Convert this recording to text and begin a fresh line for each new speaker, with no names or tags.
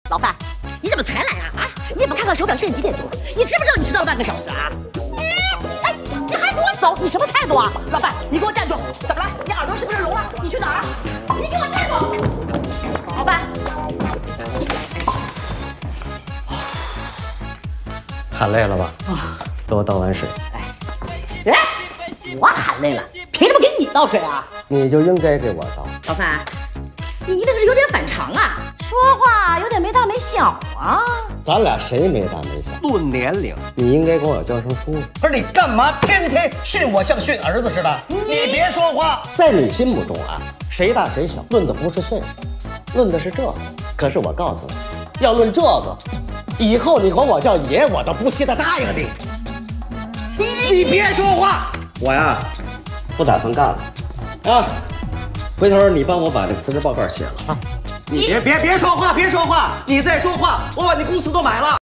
老范，你怎么才来啊？你也不看看手表，现在几点钟了？你知不知道你迟到了半个小时啊？哎，你还跟我走，你什么态度啊？老范，你给我站住！怎么了？你耳朵是不是聋了？你去哪儿？你给我站住！老范，
喊累了吧？给我倒碗水。
哎，我喊累了，凭什么给你倒水啊？
你就应该给我倒。
老范，你这个是有点反常啊，说话有点没大没小啊。
咱俩谁没大没小？
论年龄，
你应该管我叫声叔叔。
不是你干嘛天天训我像训儿子似的？你别说话。
在你心目中啊，谁大谁小，论的不是岁数，论的是这个。可是我告诉你，要论这个，以后你管我叫爷，我都不稀得答应你。
你别说话。
我呀，不打算干了啊！回头你帮我把这个辞职报告写了啊！
你别说话，别说话！你再说话，我把你公司都买了。